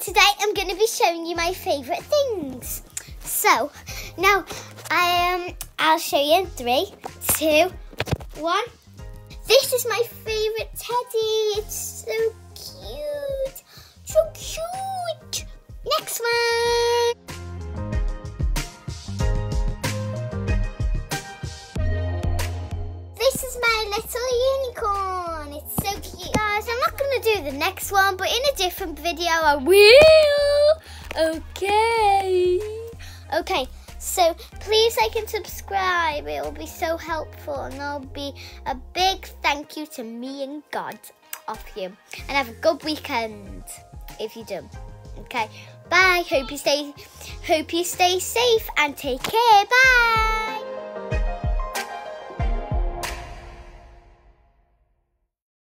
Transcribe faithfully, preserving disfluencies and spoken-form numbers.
today I'm going to be showing you my favourite things. So, now, I, um, I'll show you in three, two, one. This is my favourite teddy. It's so cute. So cute. Next one. This is my little unicorn. It's so cute. Guys, I'm not going to do the next one, but in a different video I will. Okay. Okay, so please like and subscribe. It will be so helpful, and there'll be a big thank you to me and God off you. And have a good weekend if you do. Okay, bye. Hope you stay hope you stay safe and take care. Bye.